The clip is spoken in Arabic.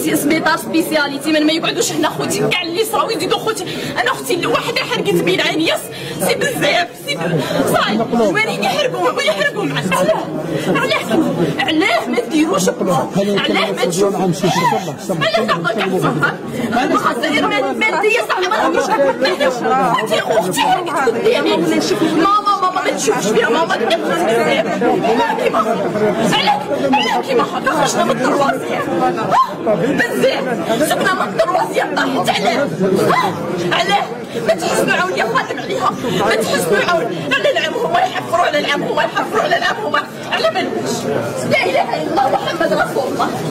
سبيطار سبيسياليتي ما يقعدوش هنا خوتي كاع اللي صراو يزيدوا خوتي. انا اختي الوحده حرقت بين عينيا سي بزاف صاي الوالدين يحرقوا معنا. علاه ما ديروش بلان؟ علاه ما تشوفوا؟ علاه تعطيو كاع المخاطر الماديه صح ما نهضروش انت اختي حرقت قدامي ماما ما تشوفش فيها ماما تقدر بزاف علاه كيما هكا خرجنا من الدروازية بزاف سكنا من الدروازية طاحت علاه ما تحسنوا عون يا خادم عليها ما تحسنوا عون على العام هما يحفروا على العام هما يحفروا على العام هما على بالوش لا اله الا الله محمد رسول الله.